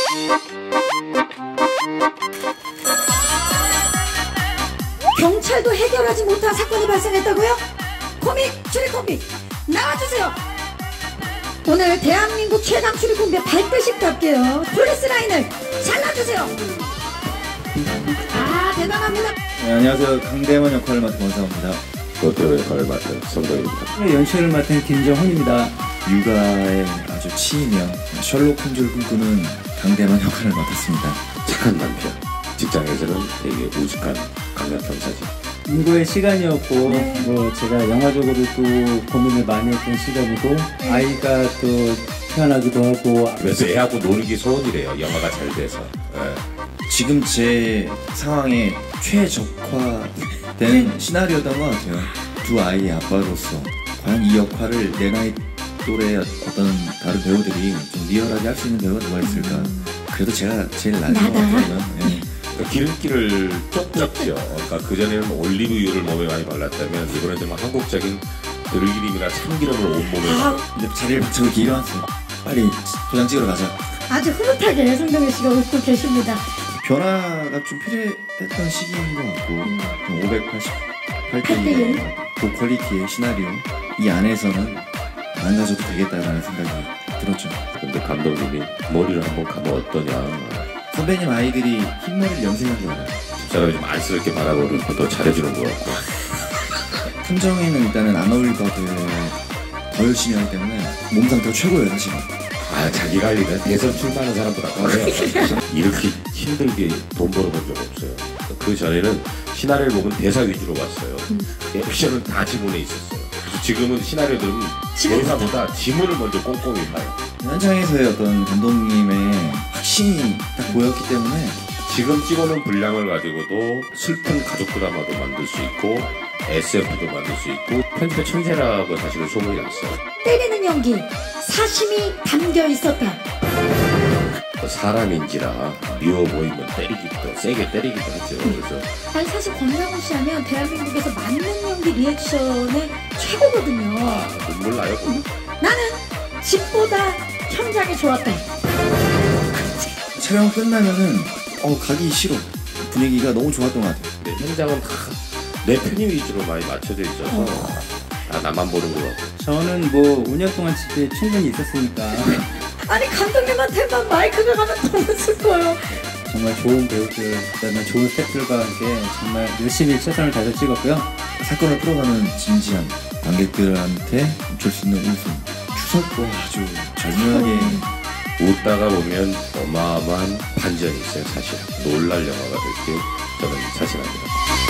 경찰도 해결하지 못한 사건이 발생했다고요? 코믹 추리콤비 나와주세요. 오늘 대한민국 최강 추리콤비의 발대식답게요 폴리스라인을 잘라주세요. 아 대단합니다. 네, 안녕하세요. 강대원 역할을 맡은 원상호입니다. 롯데로 역할을 맡은 성동입니다. 연출을 맡은 김정훈입니다. 육아에 아주 치이며 셜록 홈즈를 꿈꾸는 강대원 역할을 맡았습니다. 착한 남편, 직장에서는 되게 우직한 강력형사지. 인고의 시간이었고 네. 뭐 제가 영화적으로 또 고민을 많이 했던 시간이고 아이가 또 태어나기도 하고 그래서 애하고 노는 게 소원이래요. 영화가 잘 돼서. 네. 지금 제 상황에 최적화된 시나리오던 것 같아요. 두 아이의 아빠로서 과연 이 역할을 내 나이 또래 어떤 다른 배우들이 좀 리얼하게 할 수 있는 배우가 누가 있을까. 그래도 제가 제일 나은 것 같아요. 네. 그러니까 기름기를 쪽 뺐죠. 그러니까 그전에는 올리브유를 몸에 많이 발랐다면 이번에는 좀 한국적인 들기름이나 참기름을 온몸에 근데 자리를 박차고 이렇게 일어났어요. 빨리 도장 찍으러 가자. 아주 흐뭇하게 성동일 씨가 웃고 계십니다. 변화가 좀 필요했던 시기인 것 같고 588개 고퀄리티의 시나리오 이 안에서는 안 가져도 되겠다라는 생각이 들었죠. 근데 감독님이 머리를 한번 감으면 어떠냐. 선배님 아이들이 흰머리를 염색한 줄 알아요. 집사람이 좀 안쓰럽게 바라보는 것도 잘해주는 것 같고. 탐정에는 일단은 안 어울리거든 더 열심히 하기 때문에 몸 상태가 최고예요 사실은. 아, 자기가 할 일은 대선 출마하는 사람보다 더해요. 이렇게 힘들게 돈 벌어본 적 없어요. 그 전에는 시나리오를 보면 대사 위주로 봤어요. 액션은 다 지문에 있었어요. 지금은 시나리오들은 대사보다 지문을 먼저 꼼꼼히 봐요. 현장에서의 어떤 감독님의 확신이 딱 보였기 때문에 지금 찍어놓은 분량을 가지고도 슬픈 가족 드라마도 만들 수 있고 SF도 만들 수 있고 편집의 천재라고 사실은 소문이 났어요. 때리는 연기 사심이 담겨 있었다. 사람인지라 미워 보이면 때리기도 세게 때리기도 하죠. 그래서 아니 사실 권상우 씨 하면 대한민국에서 맞는 연기 리액션의 최고거든요. 눈물 나요. 나는 집보다 현장이 좋았다. 촬영 끝나면은 가기 싫어. 분위기가 너무 좋았던 것 같아요. 근데 현장은 다 내 편의 위주로 많이 맞춰져 있어서 다 나만 보는 것 같고. 저는 뭐 5년 동안 집에 충분히 있었으니까 아니 감독님한테만 마이크가 가면 너무 슬퍼요. 정말 좋은 배우들 그다음에 좋은 스태프들과 함께 정말 열심히 최선을 다해서 찍었고요. 사건을 풀어가는 진지함, 관객들한테 줄 수 있는 웃음, 추석과 아주 절묘하게 웃다가 보면 어마어마한 반전이 있어요. 사실 놀랄 영화가 될 게 저는 사실합니다.